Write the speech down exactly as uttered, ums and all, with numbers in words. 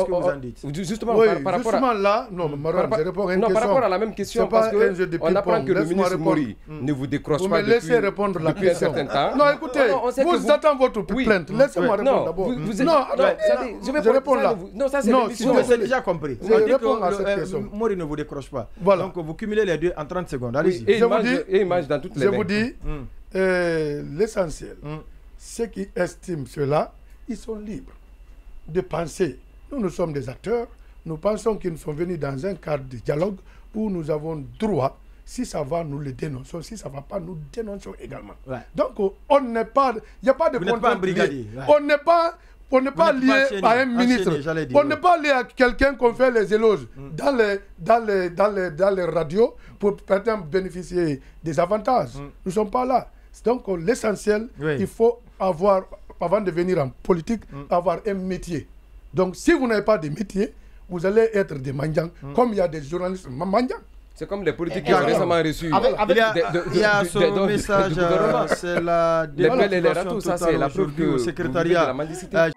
que vous en dites? Justement, oui, par, par rapport justement à... là, non, mais Marouane, je réponds à une non, question. par rapport à la même question, parce qu'on apprend que le ministre Mori ne vous décroche vous pas me laissez depuis, répondre la depuis question. un certain temps. Non, écoutez, non, non, vous, vous attendez votre oui. plainte. Laissez-moi oui. répondre non, d'abord. Vous, vous non, non, attends, non, je, vais je réponds là. Vous, non, ça c'est non, l'émission. Vous avez déjà compris. Je Vous dites réponds que à le, cette euh, question. Mori ne vous décroche pas. Voilà. Donc vous cumulez les deux en trente secondes. Allez-y. Oui, et, je image, vous dis, et image dans toutes les je lignes. vous dis, mm. euh, l'essentiel, Mm. ceux qui estiment cela, ils sont libres de penser. Nous, nous sommes des acteurs. Nous pensons qu'ils nous sont venus dans un cadre de dialogue où nous avons droit. Si ça va, nous le dénonçons. Si ça ne va pas, nous dénonçons également. Ouais. Donc, on n'est pas... Il n'y a pas de contrainte. Ouais. On n'est pas... On n'est pas lié pas à un ministre. Enchaîné, dire, on n'est ouais. pas lié à quelqu'un qu'on fait les éloges mm. dans, les, dans, les, dans, les, dans les radios pour peut-être bénéficier des avantages. Mm. Nous ne sommes pas là. Donc, l'essentiel, oui. il faut avoir, avant de venir en politique, mm. avoir un métier. Donc, si vous n'avez pas de métier, vous allez être des mendiants, mm. comme il y a des journalistes mendiants. C'est comme les politiques qui ont récemment reçu. Avec, avec, il y a, de, de, il y a de, son de, de, message, c'est la déclaration totale aujourd'hui au secrétariat